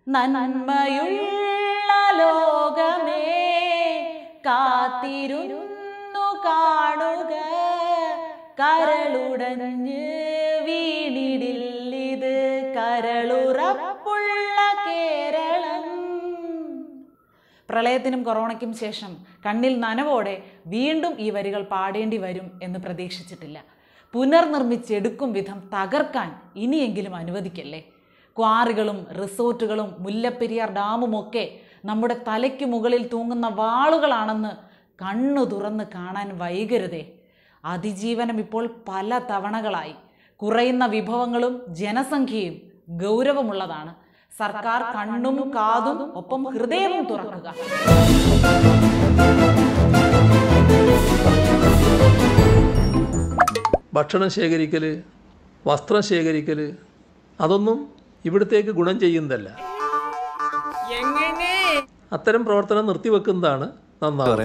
നന്മയുള്ള ലോകമേ കാത്തിരുന്നു കാണുക, കരളുടഞ്ഞ് വീണിടില്ലിത് കരളുറപ്പുള്ള കേരളം. പ്രളയത്തിനും കൊറോണയ്ക്കും ശേഷം കണ്ണിൽ നനവോടെ വീണ്ടും ഈ വരികൾ പാടേണ്ടി വരും എന്ന് പ്രതീക്ഷിച്ചിട്ടില്ല. പുനർനിർമ്മിച്ചെടുക്കും വിധം തകർക്കാൻ ഇനിയെങ്കിലും അനുവദിക്കല്ലേ. ക്വാറികളും റിസോർട്ടുകളും മുല്ലപ്പെരിയാർ ഡാമുമൊക്കെ നമ്മുടെ തലയ്ക്ക് മുകളിൽ തൂങ്ങുന്ന വാളുകളാണെന്ന് കണ്ണു തുറന്ന് കാണാൻ വൈകരുതേ. അതിജീവനം ഇപ്പോൾ പല തവണകളായി. കുറയുന്ന വിഭവങ്ങളും ജനസംഖ്യയും ഗൗരവമുള്ളതാണ്. സർക്കാർ കണ്ണും കാതും ഒപ്പം ഹൃദയവും തുറക്കുക. ഭക്ഷണം ശേഖരിക്കൽ, വസ്ത്രം ശേഖരിക്കൽ, അതൊന്നും ഇവിടത്തേക്ക് ഗുണം ചെയ്യുന്നതല്ല. അത്തരം പ്രവർത്തനം നിർത്തിവെക്കുന്നതാണ് നന്നാവുക.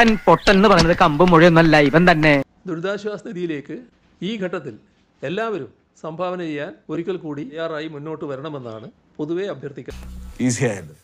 ദുരിതാശ്വാസ നിധിയിലേക്ക് ഈ ഘട്ടത്തിൽ എല്ലാവരും സംഭാവന ചെയ്യാൻ ഒരിക്കൽ കൂടി തയ്യാറായി മുന്നോട്ട് വരണമെന്നാണ് പൊതുവെ അഭ്യർത്ഥിക്കുന്നത്.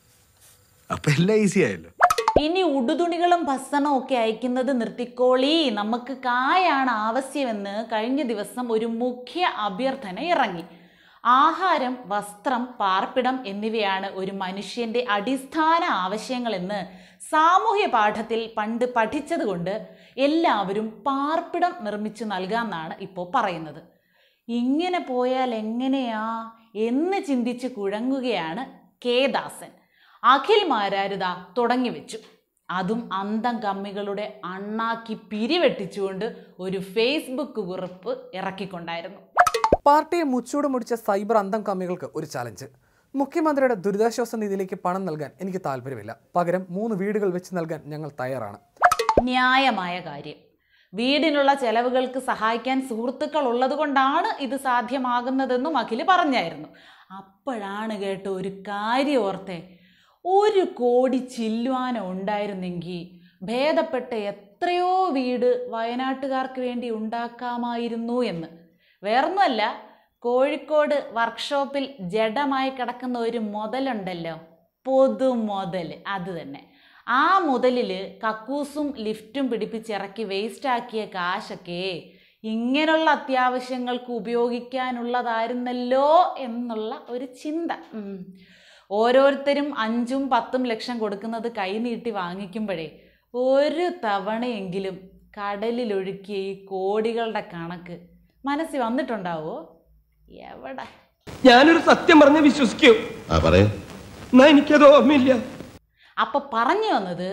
ഇനി ഉടുതുണികളും ഭക്ഷണവും ഒക്കെ അയക്കുന്നത് നിർത്തിക്കോളി, നമുക്ക് കായാണ് ആവശ്യമെന്ന് കഴിഞ്ഞ ദിവസം ഒരു മുഖ്യ അഭ്യർത്ഥന ഇറങ്ങി. ആഹാരം, വസ്ത്രം, പാർപ്പിടം എന്നിവയാണ് ഒരു മനുഷ്യന്റെ അടിസ്ഥാന ആവശ്യങ്ങളെന്ന് സാമൂഹ്യ പാഠത്തിൽ പണ്ട് പഠിച്ചതുകൊണ്ട് എല്ലാവരും പാർപ്പിടം നിർമ്മിച്ചു നൽകാമെന്നാണ് ഇപ്പോൾ പറയുന്നത്. ഇങ്ങനെ പോയാൽ എങ്ങനെയാ എന്ന് ചിന്തിച്ച് കുഴങ്ങുകയാണ് കെ ദാസൻ. അഖിൽ മാരാരുത തുടങ്ങി വെച്ചു. അതും അന്തം കമ്മികളുടെ അണ്ണാക്കി പിരിവെട്ടിച്ചുകൊണ്ട് ഒരു ഫേസ്ബുക്ക് കുറിപ്പ് ഇറക്കിക്കൊണ്ടായിരുന്നു. പാർട്ടിയെ മുച്ചൂട് മുടിച്ച സൈബർ അന്തം കമ്മികൾക്ക് ഒരു ചലഞ്ച്. മുഖ്യമന്ത്രിയുടെ ദുരിതാശ്വാസ നിധിയിലേക്ക് പണം നൽകാൻ എനിക്ക് താല്പര്യമില്ല, പകരം 3 വീടുകൾ വെച്ച് നൽകാൻ ഞങ്ങൾ തയ്യാറാണ്. ന്യായമായ കാര്യം. വീടിനുള്ള ചെലവുകൾക്ക് സഹായിക്കാൻ സുഹൃത്തുക്കൾ ഉള്ളത് കൊണ്ടാണ് ഇത് സാധ്യമാകുന്നതെന്നും അഖിൽ പറഞ്ഞായിരുന്നു. അപ്പോഴാണ് കേട്ടോ ഒരു കാര്യം ഓർത്തെ, 1 കോടി ചില്ലുവാന ഉണ്ടായിരുന്നെങ്കിൽ ഭേദപ്പെട്ട എത്രയോ വീട് വയനാട്ടുകാർക്ക് വേണ്ടി ഉണ്ടാക്കാമായിരുന്നു എന്ന്. വേറൊന്നുമല്ല, കോഴിക്കോട് വർക്ക്ഷോപ്പിൽ ജഡമായി കിടക്കുന്ന ഒരു മുതലുണ്ടല്ലോ, പൊതുമുതൽ, അത് തന്നെ. ആ മുതലിൽ കക്കൂസും ലിഫ്റ്റും പിടിപ്പിച്ചിറക്കി വേസ്റ്റാക്കിയ കാശൊക്കെ ഇങ്ങനെയുള്ള അത്യാവശ്യങ്ങൾക്ക് ഉപയോഗിക്കാനുള്ളതായിരുന്നല്ലോ എന്നുള്ള ഒരു ചിന്ത. ഓരോരുത്തരും 5ഉം 10ഉം ലക്ഷം കൊടുക്കുന്നത് കൈനീട്ടി വാങ്ങിക്കുമ്പോഴേ ഒരു തവണയെങ്കിലും കടലിലൊഴുക്കിയ ഈ കോടികളുടെ കണക്ക് മനസ്സിൽ വന്നിട്ടുണ്ടാവോ? എവിടെ? ഞാനൊരു സത്യം പറഞ്ഞ് വിശ്വസിക്കൂ, എനിക്കത് ഓർമ്മയില്ല. അപ്പൊ പറഞ്ഞു വന്നത്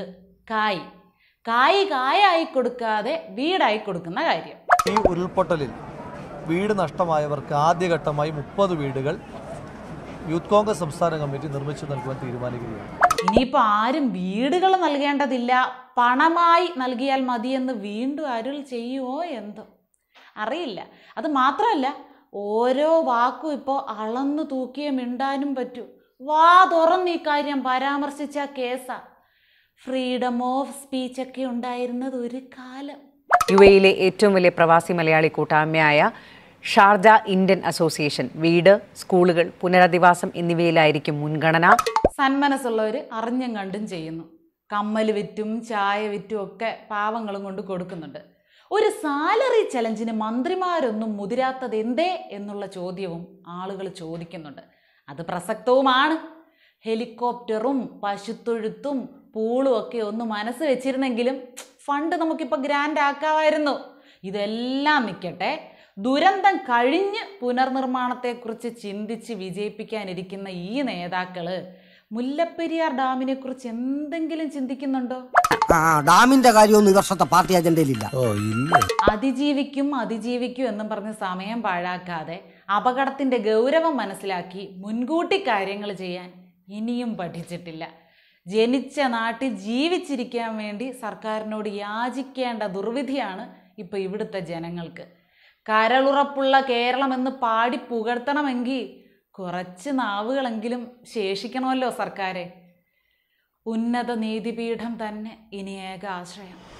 കായായി കൊടുക്കാതെ വീടായി കൊടുക്കുന്ന കാര്യം. ഈ ഉരുൾപൊട്ടലിൽ വീട് നഷ്ടമായവർക്ക് ആദ്യഘട്ടമായി 30 വീടുകൾ യൂത്ത് കോൺഗ്രസ് സംസ്ഥാന കമ്മിറ്റി നിർമ്മിച്ചു നൽകുവാൻ തീരുമാനിക്കുകയാണ്. ഇനിയിപ്പോൾ ആരും വീടുകൾ നൽകേണ്ടതില്ല, പണമായി നൽകിയാൽ മതിയെന്ന് വീണ്ടും അരുൾ ചെയ്യുമോ എന്തോ അറിയില്ല. അത് മാത്രമല്ല, ഓരോ വാക്കും ഇപ്പോൾ അളന്നു തൂക്കിയേ മിണ്ടാനും പറ്റൂ. വാ തുറന്ന് ഈ കാര്യം പരാമർശിച്ച കേസാ. ഫ്രീഡം ഓഫ് സ്പീച്ചൊക്കെ ഉണ്ടായിരുന്നത് ഒരു കാലം. UAE-യിലെ ഏറ്റവും വലിയ പ്രവാസി മലയാളി കൂട്ടായ്മയായ ഷാർജ ഇന്ത്യൻ അസോസിയേഷൻ വീട്, സ്കൂളുകൾ, പുനരധിവാസം എന്നിവയിലായിരിക്കും മുൻഗണന. സന്മനസ്സുള്ളവർ അറിഞ്ഞും കണ്ടും ചെയ്യുന്നു. കമ്മൽ വിറ്റും ചായ വിറ്റും ഒക്കെ പാവങ്ങളും കൊണ്ട് കൊടുക്കുന്നുണ്ട്. ഒരു സാലറി ചലഞ്ചിന് മന്ത്രിമാരൊന്നും മുതിരാത്തത് എന്തേ എന്നുള്ള ചോദ്യവും ആളുകൾ ചോദിക്കുന്നുണ്ട്. അത് പ്രസക്തവുമാണ്. ഹെലികോപ്റ്ററും പശുത്തൊഴുത്തും പൂളും ഒക്കെ ഒന്ന് മനസ്സ് വെച്ചിരുന്നെങ്കിലും ഫണ്ട് നമുക്കിപ്പോൾ ഗ്രാൻഡ് ആക്കാമായിരുന്നു. ഇതെല്ലാം നിൽക്കട്ടെ, ദുരന്തം കഴിഞ്ഞ് പുനർനിർമ്മാണത്തെക്കുറിച്ച് ചിന്തിച്ച് വിജയിപ്പിക്കാനിരിക്കുന്ന ഈ നേതാക്കൾ മുല്ലപ്പെരിയാർ ഡാമിനെ കുറിച്ച് എന്തെങ്കിലും ചിന്തിക്കുന്നുണ്ടോ? ഡാമിന്റെ കാര്യമൊന്നും ഈ വർഷത്തെ പാർട്ടി അജണ്ടയിലില്ല. അതിജീവിക്കും എന്നും പറഞ്ഞ് സമയം പാഴാക്കാതെ അപകടത്തിന്റെ ഗൗരവം മനസ്സിലാക്കി മുൻകൂട്ടി കാര്യങ്ങൾ ചെയ്യാൻ ഇനിയും പഠിച്ചിട്ടില്ല. ജനിച്ച നാട്ടിൽ ജീവിച്ചിരിക്കാൻ വേണ്ടി സർക്കാരിനോട് യാചിക്കേണ്ട ദുർവിധിയാണ് ഇപ്പോൾ ഇവിടുത്തെ ജനങ്ങൾക്ക്. കരളുറപ്പുള്ള കേരളം എന്ന് പാടി പുകഴ്ത്തണമെങ്കിൽ കുറച്ച് നാവുകളെങ്കിലും ശേഷിക്കണമല്ലോ സർക്കാരെ. ഉന്നത നീതിപീഠം തന്നെ ഇനി ഏക ആശ്രയം.